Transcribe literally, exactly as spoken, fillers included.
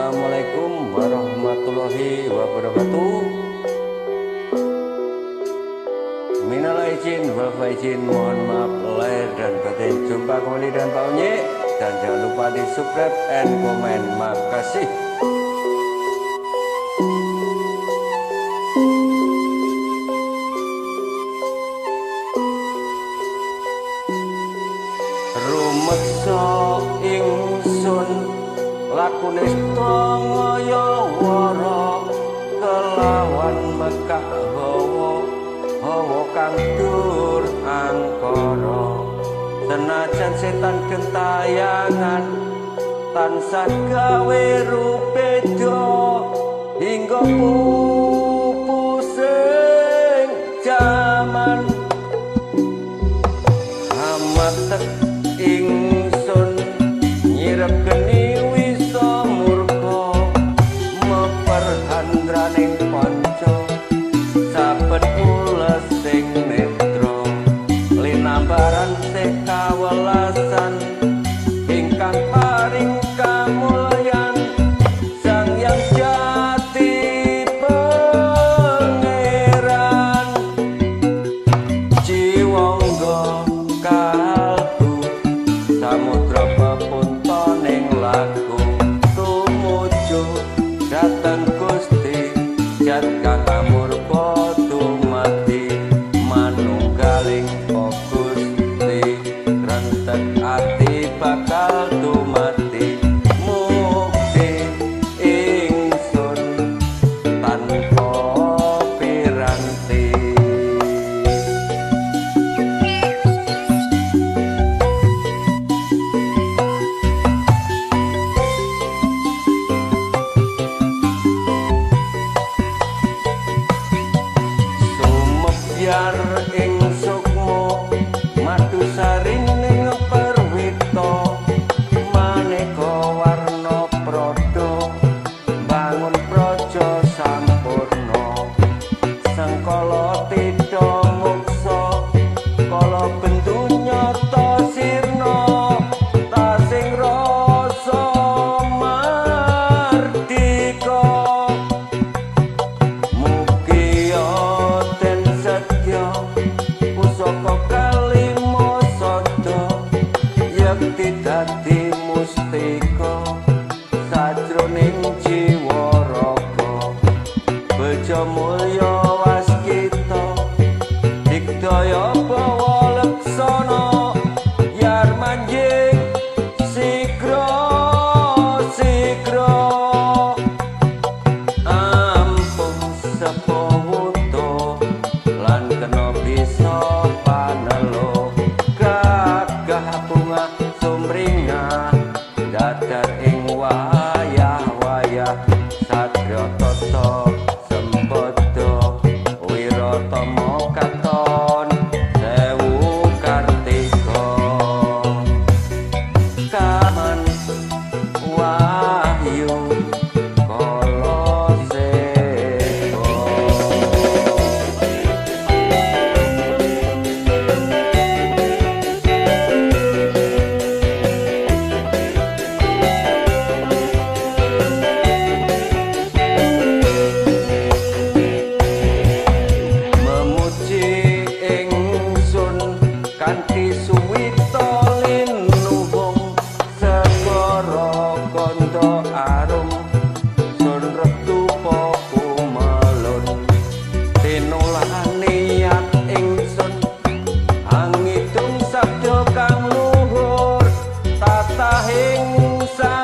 Assalamualaikum warahmatullahi wabarakatuh. Minal aidin wal faizin, mohon maaf lahir dan batin. Jumpa kembali dengan Pak Onye, dan jangan lupa di subscribe and komen. Makasih. Rumeksa ingsun lakune ngaya wara kelawan mekak hawa hawa kang dur angkara. Senajan setan gentayangan tansah gawe rupeda hingga pupusing jaman amat ingsun nyirep geni wisa murka meperhandraning panca sabet kula sing netra linambaran sekawelasan ingkang paring kamulyan Sang Hyang Jati Pangeran jiwangga kalbu samudra pepunta ning laku tumuju dateng Gusti Jat kang amurpa dumadi manunggaling Gusti rentet ati bakal dumadi mukti ingsun tanpa piranti. Biar ing sukmo madu saring ning perwita maneka warna prada bangun praja sampurna sengkala tida muksa kala bendu nyata sirna tasing rasa mardika pusaka kalima sada yekti dadi mustika sajroning jiwa raga beja mulya waskita digdaya bawa leksana yar manjing sigra sigra ampun sepuh lan kena bisa panelo gagah bunga sumringah dadar ing wayah-wayah satya tata sempada wiratama katon sewu kartika kaman wahyu kanthi suwita linuhung segara kanda arum sun rektu kumalun tinulak niat ingsun angitung sabda kang luhur tatahing